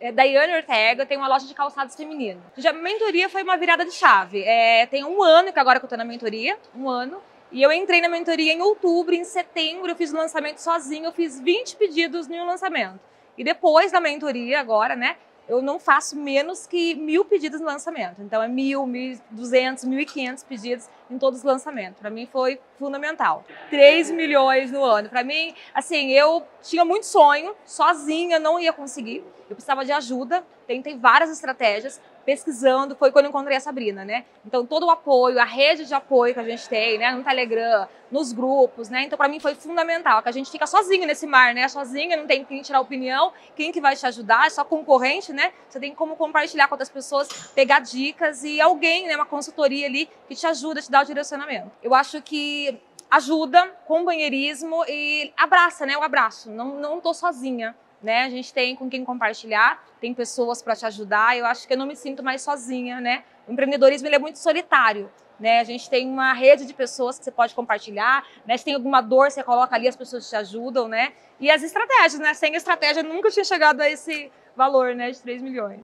Daiane Ortega, eu tenho uma loja de calçados feminino. A mentoria foi uma virada de chave. Tem um ano que agora que eu tô na mentoria, um ano. E eu entrei na mentoria em outubro, em setembro eu fiz o lançamento sozinho, eu fiz 20 pedidos em um lançamento. E depois da mentoria agora, né, eu não faço menos que 1000 pedidos no lançamento. Então é 1000, 1200, 1500 pedidos em todos os lançamentos. Para mim foi fundamental. 3 milhões no ano. Para mim, assim, eu tinha muito sonho, sozinha não ia conseguir. Eu precisava de ajuda, tentei várias estratégias, pesquisando, foi quando eu encontrei a Sabrina, né? Então todo o apoio, a rede de apoio que a gente tem, né, no Telegram, nos grupos, né? Então para mim foi fundamental, que a gente fica sozinho nesse mar, né? Sozinha, não tem quem tirar opinião, quem que vai te ajudar, é só concorrente, né? Você tem como compartilhar com outras pessoas, pegar dicas e alguém, né, uma consultoria ali que te ajuda, te dá o direcionamento. Eu acho que ajuda, companheirismo e abraça, né? O abraço, não tô sozinha. Né? A gente tem com quem compartilhar, tem pessoas para te ajudar, eu acho que eu não me sinto mais sozinha, né? O empreendedorismo ele é muito solitário, né? A gente tem uma rede de pessoas que você pode compartilhar, né? Se tem alguma dor, você coloca ali, as pessoas te ajudam, né? E as estratégias, né? Sem estratégia, eu nunca tinha chegado a esse valor, né, de 3 milhões.